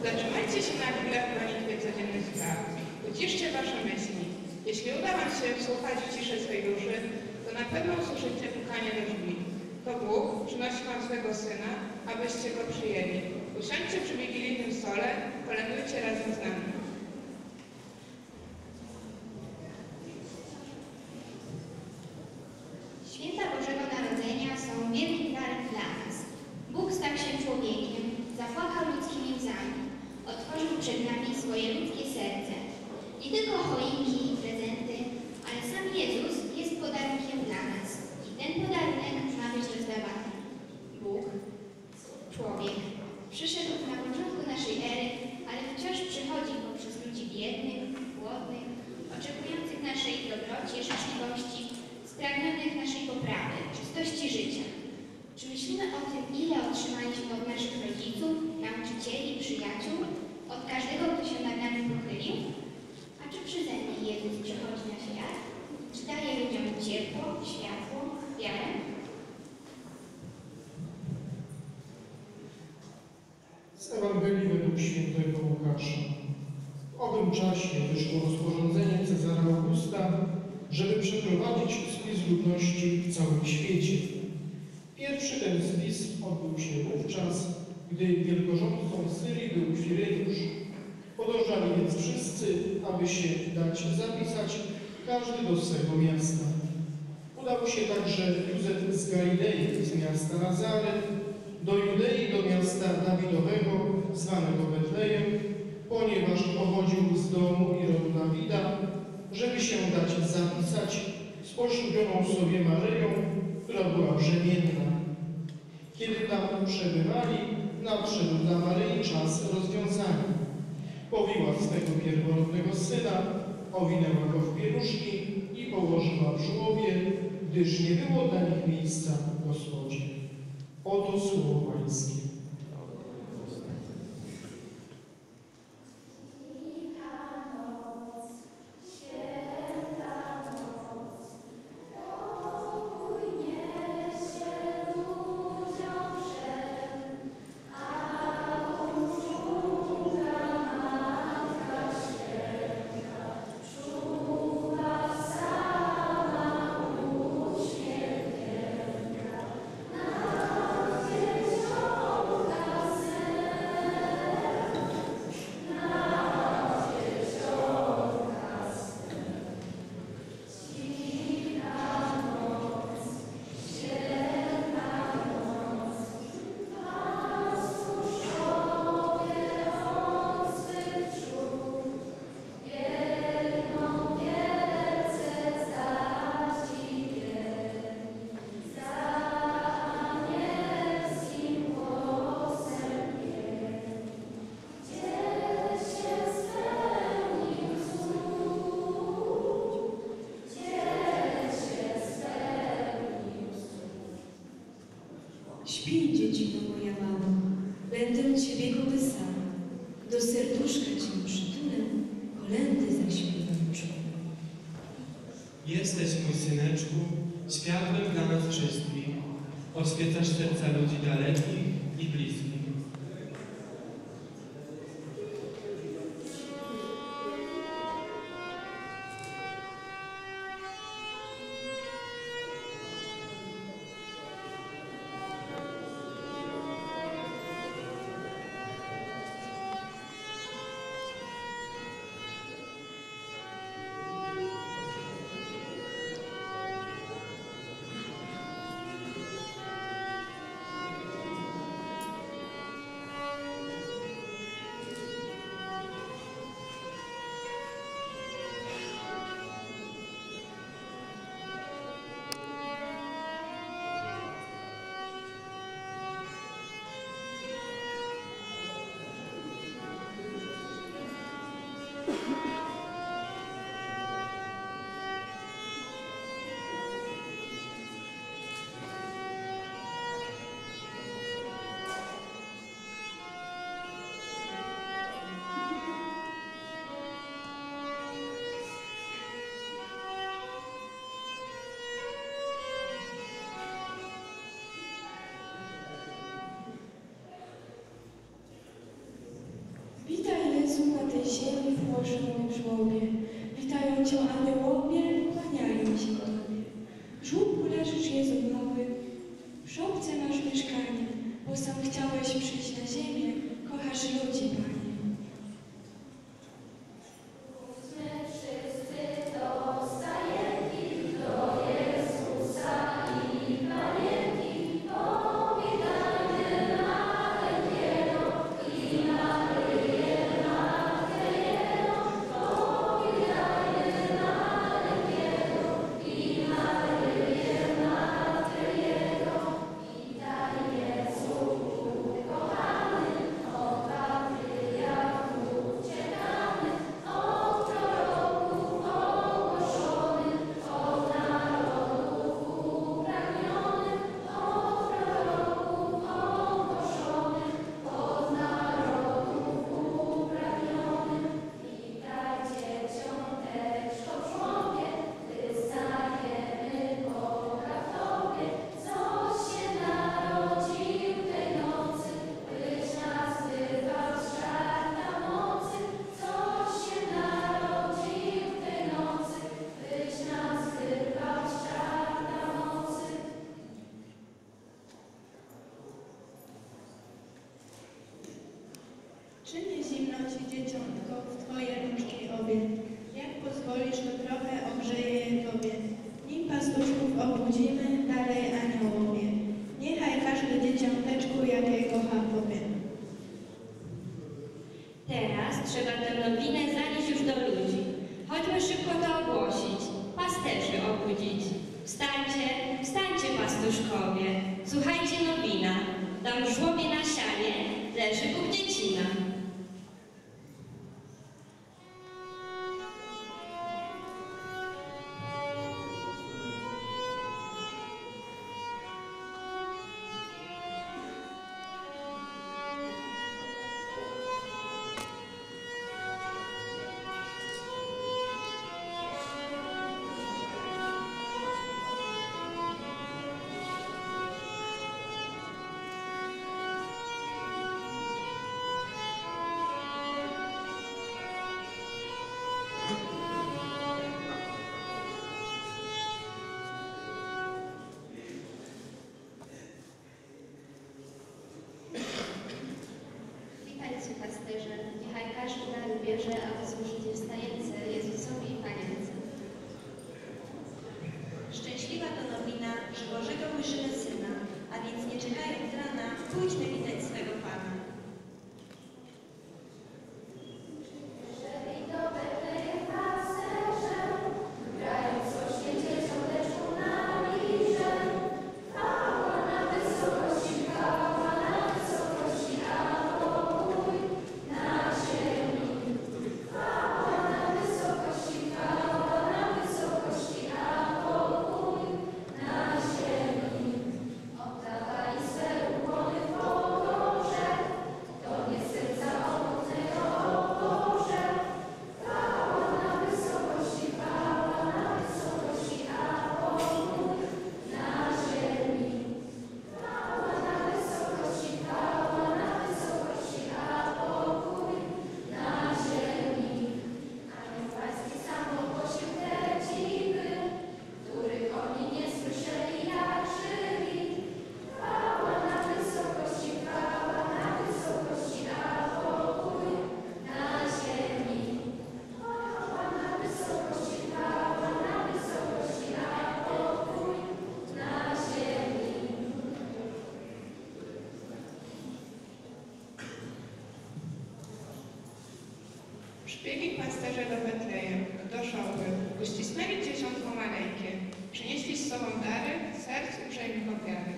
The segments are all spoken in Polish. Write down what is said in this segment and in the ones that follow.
Zatrzymajcie się na chwilę w gonitwie codziennych spraw. Uciszcie wasze myśli. Jeśli uda wam się wsłuchać w ciszę swej duszy, to na pewno usłyszycie pukanie do drzwi. To Bóg przynosi wam swego Syna, abyście Go przyjęli. Usiądźcie przy wigilijnym stole, kolędujcie razem z nami. Święta Bożego Narodzenia są wielkim darem dla nas. Bóg stał się człowiekiem, zapłakał ludzkimi łzami, otworzył przed nami swoje ludzkie serce. Nie tylko choinki i prezenty, ale sam Jezus jest podarunkiem dla nas. I ten podarunek ma być rozdawany. Bóg, człowiek, przyszedł na początku naszej ery, ale wciąż przychodzi poprzez ludzi biednych, głodnych, oczekujących naszej dobroci, życzliwości, spragnionych naszej poprawy, czystości życia. Czy myślimy o tym, ile otrzymaliśmy od naszych rodziców, nauczycieli, przyjaciół, od każdego, kto się nad nami pochylił? A czy przeze mnie Jezus przychodzi na świat? Czy daje ludziom ciepło, światło, wiarę? Z Ewangelii według świętego Łukasza. W owym czasie wyszło rozporządzenie Cezara Augusta, żeby przeprowadzić spis ludności w całym świecie. Pierwszy ten spis odbył się wówczas, gdy wielkorządcą Syrii był Kwiriniusz. Podążali więc wszyscy, aby się dać zapisać, każdy do swego miasta. Udał się także Józef z Galilei, z miasta Nazaret, do Judei, do miasta Dawidowego, zwanego Betlejem, ponieważ pochodził z domu i rodu Dawida, żeby się dać zapisać z poślubioną sobie Maryją, która była brzemienna. Kiedy tam przebywali, nadszedł dla Maryi czas rozwiązania. Powiła swego pierworodnego syna, owinęła go w pieluszki i położyła w żłobie, gdyż nie było dla nich miejsca w Gospodzie. Oto słowo Pańskie. Śpij, dziecino moja mała, będę Ciebie kołysała, do serduszka Cię przytulę, kolędy zaśpiewam czułe. Jesteś, mój syneczku, światłem dla nas wszystkich, oświecasz serca ludzi dalekich i bliskich. Boże mój żłobie, witają Cię aniołowie, kłaniają się Tobie. W żłobku leżysz, Jezu mały, w żłobce masz mieszkanie, bo sam chciałeś przyjść na ziemię, kochasz ludzi, Panie. Czy nie zimno Ci, dzieciątko, w Twoje rączki obie? Jak pozwolisz, to trochę ogrzeje je Tobie. Nim pastuszków obudzimy, dalej aniołowie. Niechaj każde dzieciąteczku, jakie kocha Tobie. Teraz trzeba tę nowinę zanieść już do ludzi. Chodźmy szybko to ogłosić, pasterzy obudzić. Wstańcie, wstańcie, pastuszkowie, słuchajcie nowina. Tam w żłobie na sianie leży Bóg dziecina. Witajcie, pasterze, niechaj każdy dar bierze, aby służyć wstające Jezusowi i Panience. Szczęśliwa to nowina, że Bożego ujrzymy Syna, a więc nie czekając rana, pójdźmy witać swego Pana. Przybiegli pasterze do Betlejem, do szopy, uścisnęli dzieciątko maleńkie, przynieśli z sobą dary, serc uprzejmych ofiary.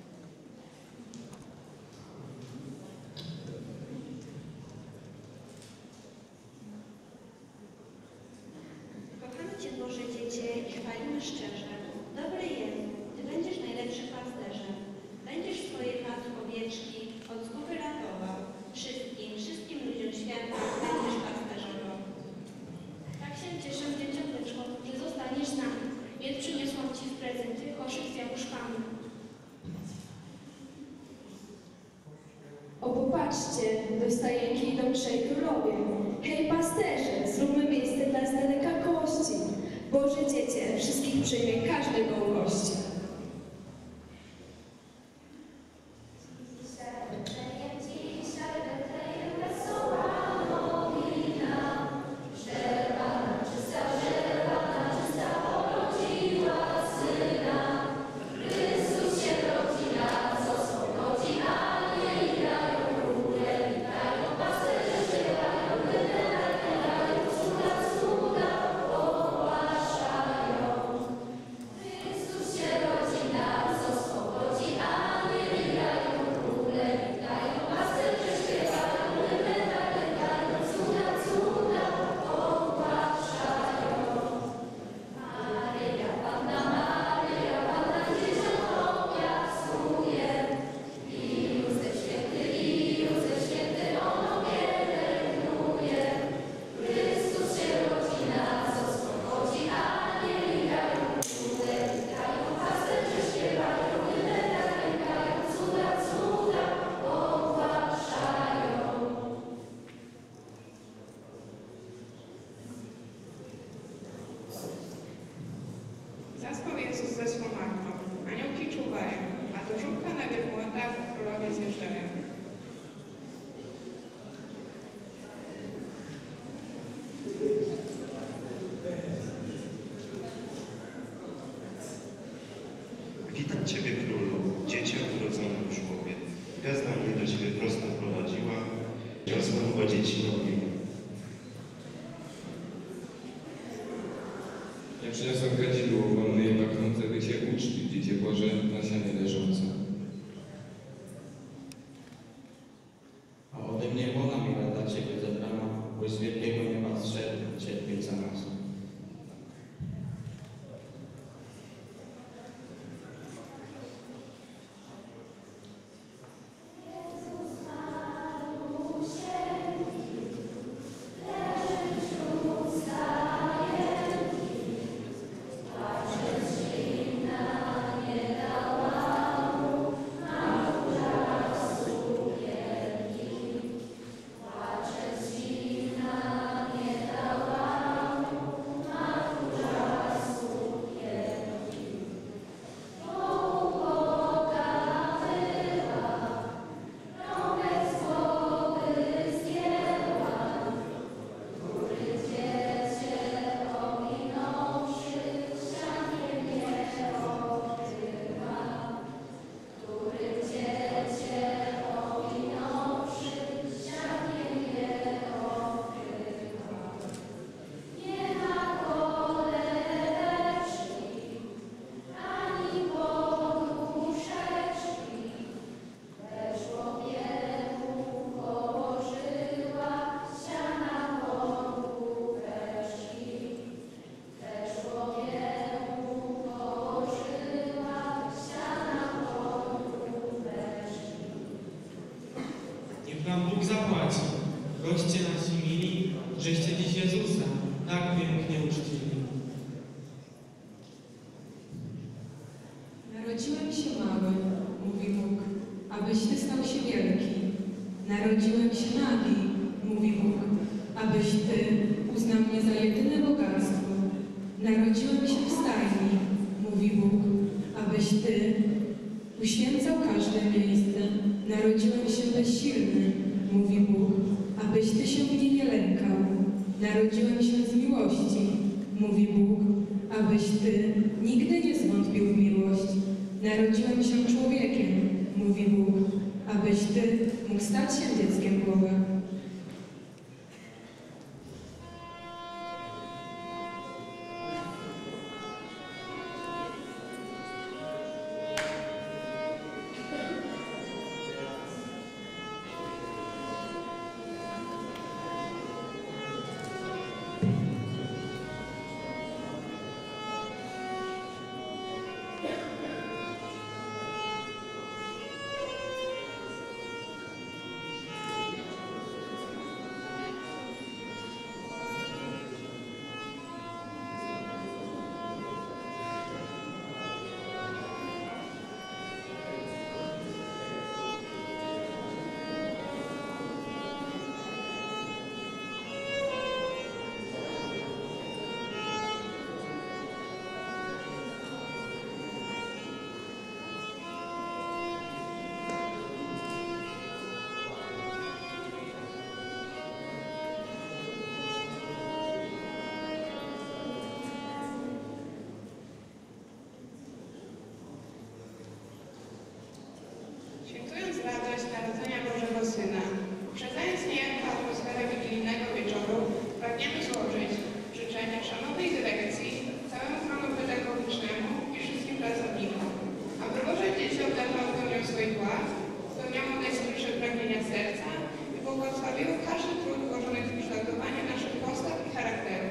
Kochamy Cię, Boże Dziecię, i chwalimy szczerze. Dobry Jezu, Ty będziesz najlepszym pasterzem. Będziesz swoje pasł owieczki od zguby ratował. Wszystkim ludziom świata będziesz pasterzował. Tak się cieszę, dzieciąteczko, że zostaniesz z nami, więc przyniosłam Ci w prezenty koszyk z jabłuszkami. O, popatrzcie, do stajenki idą trzej królowie. Hej, pasterze, ze swą matką. Aniołki czuwają, a do żółka na wielbłądach królowie zjeżdżają. Witam Ciebie, Królu, dziecię urodzone w żłobie. Gwiazda mnie do Ciebie prosto prowadziła, wiosna była dzieci nowi. Ja przyniosłem kadzidło wolne i pachnące, by Cię uczcić, Dziecię Boże, na sianie leżące. A ode mnie ona miła dla Ciebie zebrana, bo z wielkiego nieba zszedł, cierpieć za nas. Wam Bóg zapłaci. Goście nasi mili, żeście dziś Jezusa tak pięknie uczcili. Narodziłem się mały, mówi Bóg, abyś Ty stał się wielki. Narodziłem się nagi, mówi Bóg, abyś Ty uznał mnie za jedyne bogactwo. Narodziłem się w stajni, mówi Bóg, abyś Ty uświęcał każde miejsce. Narodziłem się bezsilny, mówi Bóg, abyś Ty się mnie nie lękał. Narodziłem się z miłości, mówi Bóg, abyś Ty nigdy nie zwątpił w miłość. Narodziłem się człowiekiem, mówi Bóg, abyś Ty mógł stać się dzieckiem Boga. Świętując radość Narodzenia Bożego Syna, uprzedzając niejako atmosferę wigilijnego wieczoru, pragniemy złożyć życzenia szanownej dyrekcji, całemu planu pedagogicznemu i wszystkim pracownikom, aby Boże Dzieci obdarzało pełnią swoich władz, spełniało najskrytsze pragnienia serca i błogosławiło każdy trud włożony w kształtowanie naszych postaw i charakterów.